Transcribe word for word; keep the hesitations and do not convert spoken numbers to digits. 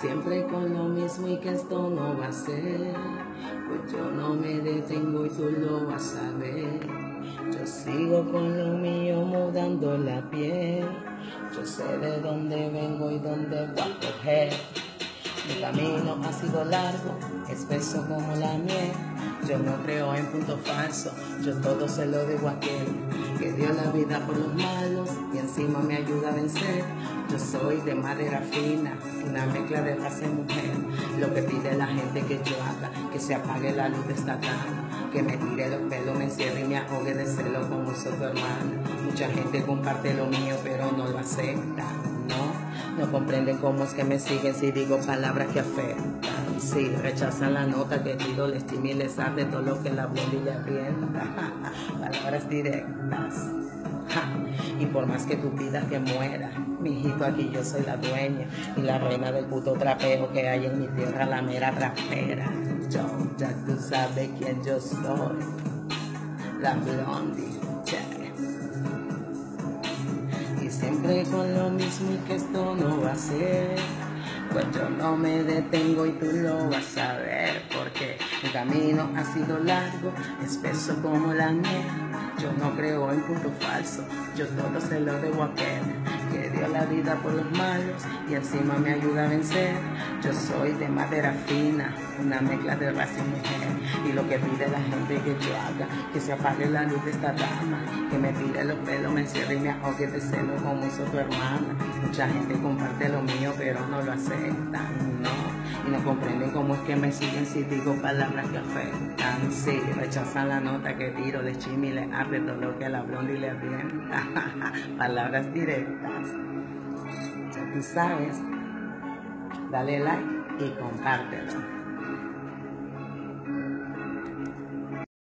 siempre con lo mismo y que esto no va a ser. Pues yo no me detengo y tú lo vas a ver. Yo sigo con lo mío mudando la piel. Yo sé de dónde vengo y dónde voy a coger. Mi camino ha sido largo, espeso como la miel. Yo no creo en puntos falsos, yo todo se lo debo a aquel que dio la vida por los malos y encima me ayuda a vencer. Yo soy de madera fina, una mezcla de raza y mujer. Lo que pide la gente que yo haga, que se apague la luz de esta cama, que me tire los pelos, me encierre y me ahogue de celo como hizo tu hermana. Mucha gente comparte lo mío, pero no lo acepta, no. No comprenden cómo es que me siguen si digo palabras que afectan. Si rechazan la nota que tiro, les timo y les arde todo lo que la blondie le aprieta. Palabras directas. Ja. Y por más que tú pidas que muera, mijito, aquí yo soy la dueña y la reina del puto trapeo que hay en mi tierra, la mera trapera. Yo, ya tú sabes quién yo soy, la blondie. Yeah. Y siempre con lo mismo y que esto no va a ser. Pues yo no me detengo y tú lo vas a ver, porque el camino ha sido largo, espeso como la miel. Yo no creo en punto falso, yo todo se lo debo a aquel que dio la vida por los malos y encima me ayuda a vencer. Yo soy de madera fina, una mezcla de raza y mujer. Y lo que pide la gente que yo haga, que se apague la luz de esta dama, que me tire los pelos, me encierre y me ahogue de celo como hizo tu hermana. Mucha gente comparte lo mío, pero no lo aceptan, no. Y no comprenden cómo es que me siguen si digo palabras que afectan. Sí, rechazan la nota que tiro, les chimi y les arde todo lo que la blondie le avienta. Palabras directas. Ya tú sabes, dale like y compártelo.